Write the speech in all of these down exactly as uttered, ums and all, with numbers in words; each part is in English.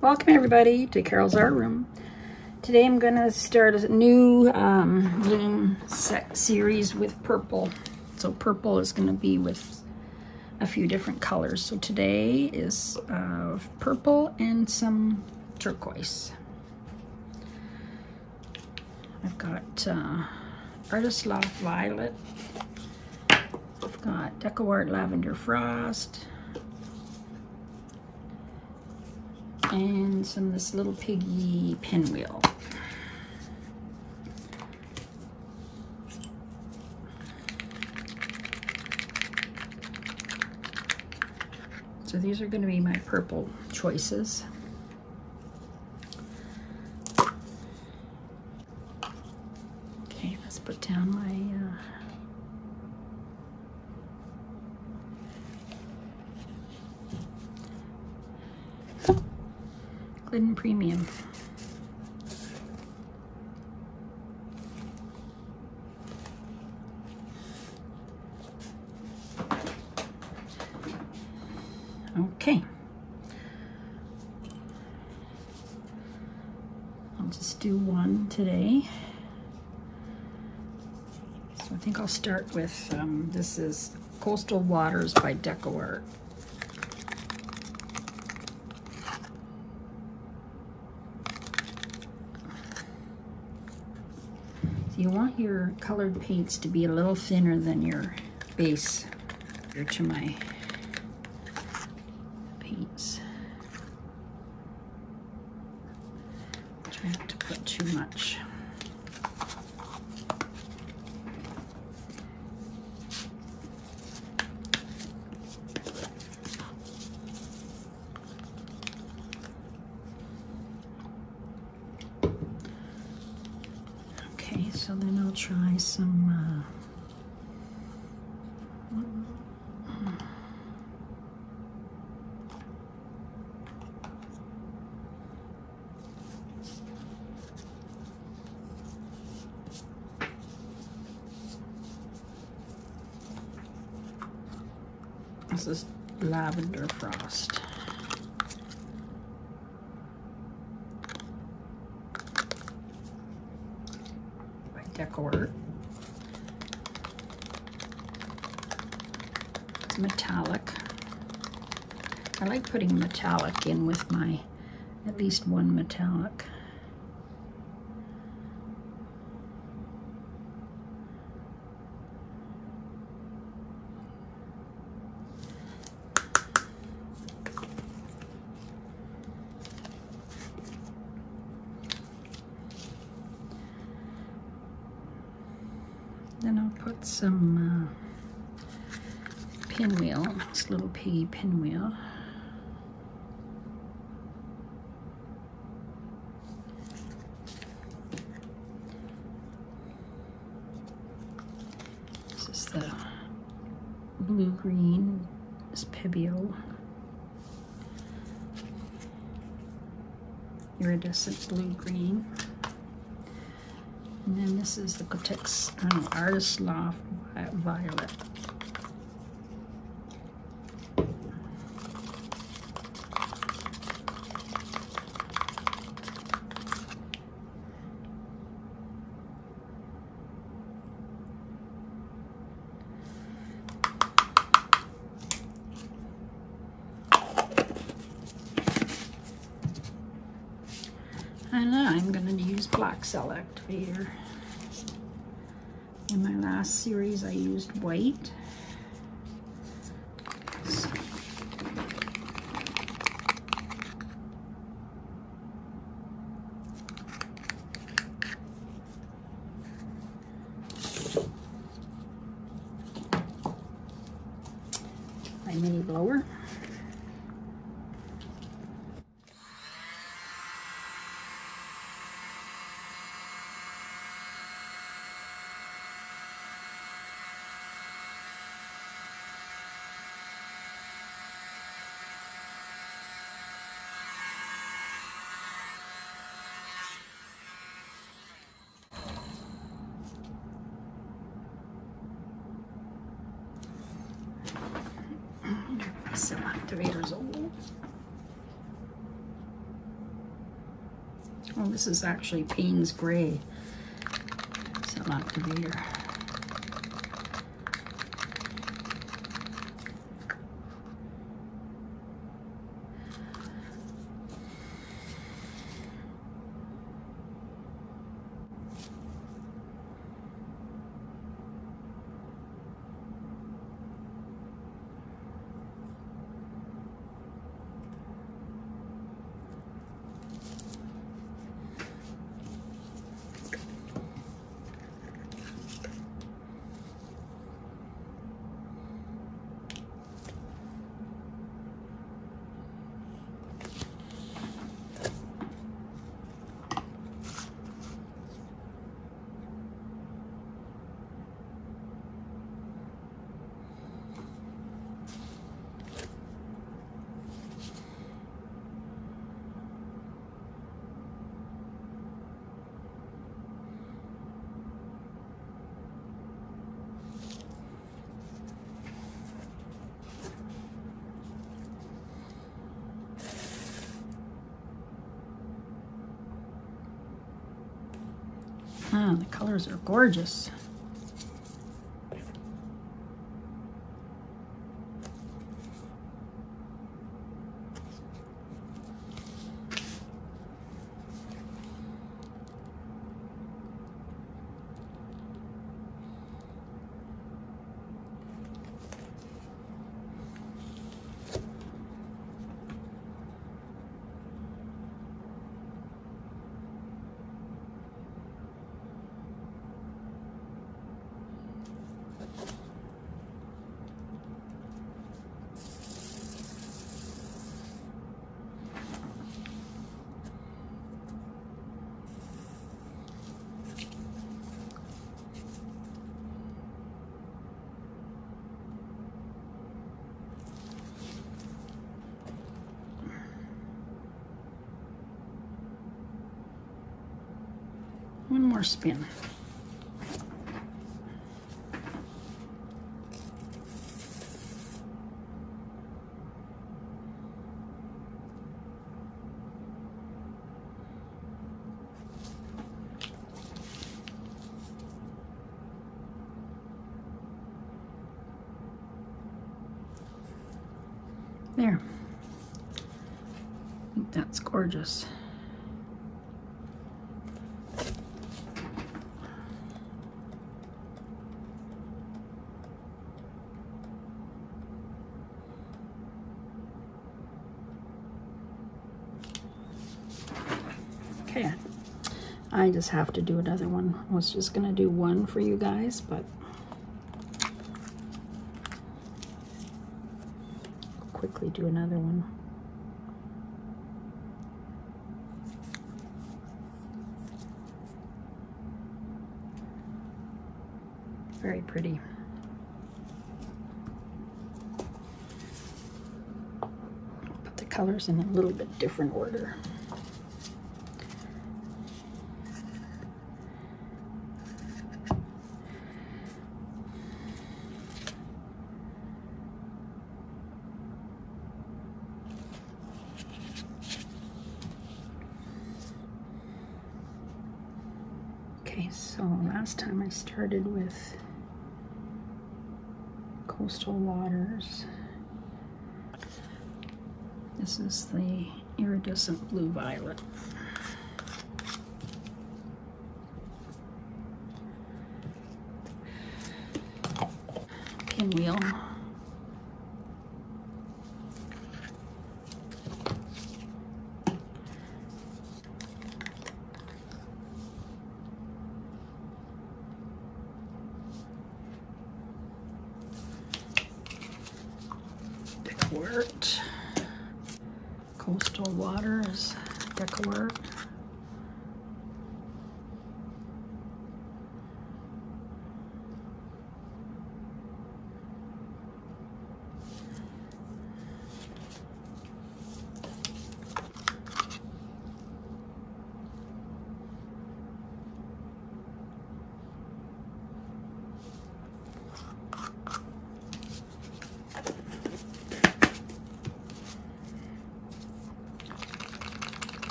Welcome everybody to Carol's Art Room. Today I'm going to start a new um, bloom set series with purple. So purple is going to be with a few different colors. So today is uh, purple and some turquoise. I've got uh, Artist Loft Violet. I've got JoSonja Lavender Frost. And some of this little piggy pinwheel. So these are going to be my purple choices. Okay, let's put down my uh, Glidden Premium. Okay. I'll just do one today. So I think I'll start with, um, this is Coastal Waters by JoSonja. You want your colored paints to be a little thinner than your base. Here to my paints. Try not to put too much. So then I'll try some uh, this is Lavender Frost. JoSonja. It's metallic. I like putting metallic in with my, at least one metallic. Then I'll put some uh, pinwheel, this little piggy pinwheel. This is the blue-green, this Pebeo. Iridescent blue-green. And then this is the Kotex um, Artist Loft Violet. And I'm going to use Black Cell Activator. In my last series, I used white. So. My mini blower. Cell activator's old. Oh, this is actually Payne's Gray. So not the Behr. Ah, the colors are gorgeous. One more spin. There. I think that's gorgeous. Okay, I just have to do another one. I was just gonna do one for you guys, but I'll quickly do another one. Very pretty. Put the colors in a little bit different order. Okay, so last time I started with Coastal Waters. This is the iridescent blue violet. Pinwheel. Deckwort. Coastal Waters, Deckwort.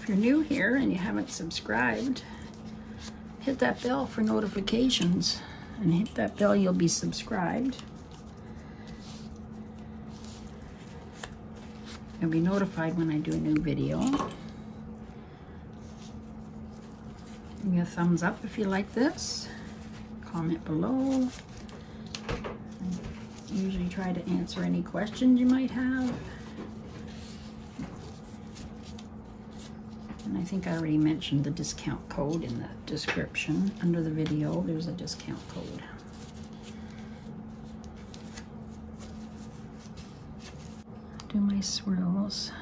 you're new here and you haven't subscribed, hit that bell for notifications, and hit that bell, you'll be subscribed. You'll be notified when I do a new video. Give me a thumbs up if you like this. Comment below. I usually try to answer any questions you might have. And I think I already mentioned the discount code in the description. Under the video, there's a discount code. Do my swirls.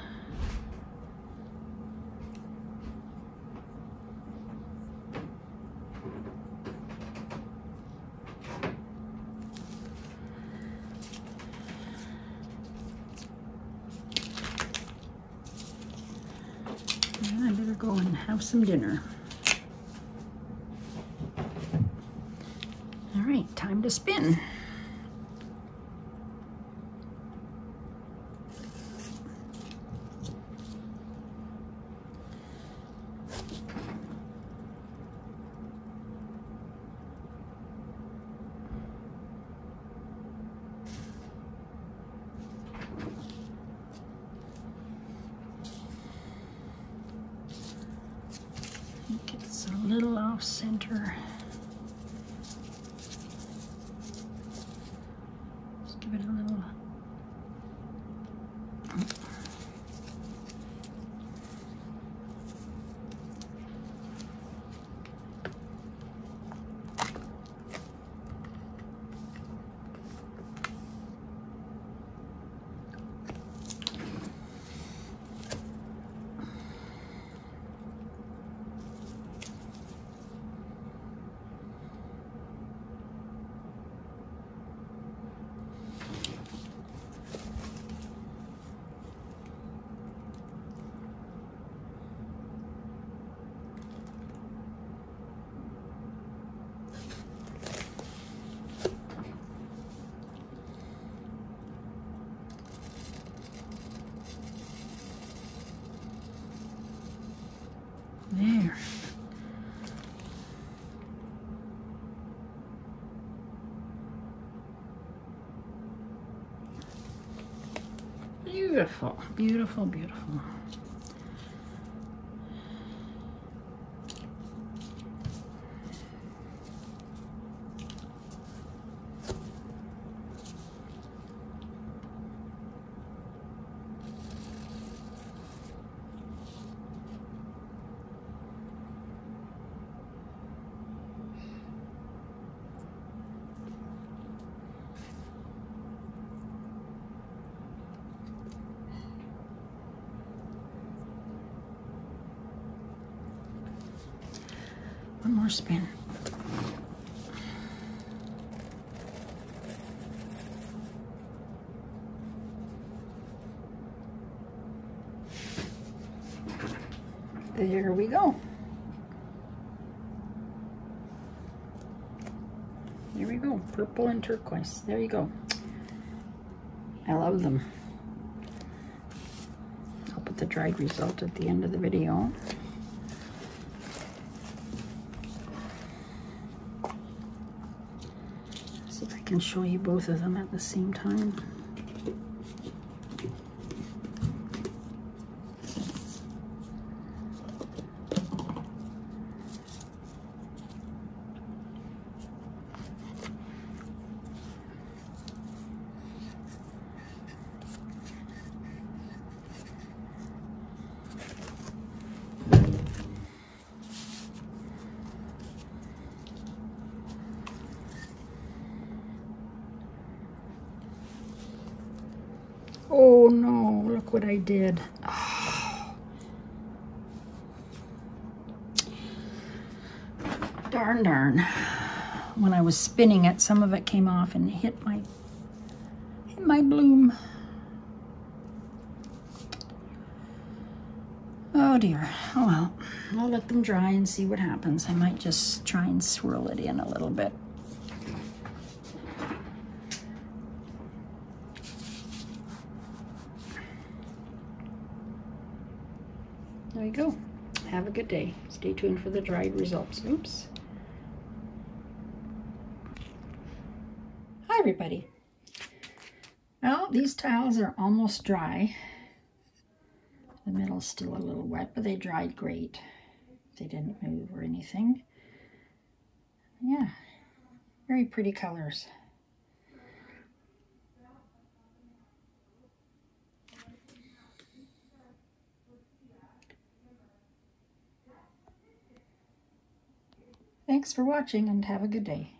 I better go and have some dinner. All right, time to spin. It's a little off center. Just give it a little. There. Beautiful, beautiful, beautiful. One more spin. There we go. There we go. Purple and turquoise. There you go. I love them. I'll put the dried result at the end of the video. See if I can show you both of them at the same time. Oh no, look what I did. Oh. Darn, darn. When I was spinning it, some of it came off and hit my, hit my bloom. Oh dear. Oh well, I'll let them dry and see what happens. I might just try and swirl it in a little bit. There you go. Have a good day. Stay tuned for the dried results. Oops. Hi, everybody. Well, these tiles are almost dry. The middle's still a little wet, but they dried great. They didn't move or anything. Yeah, very pretty colors. Thanks for watching and have a good day.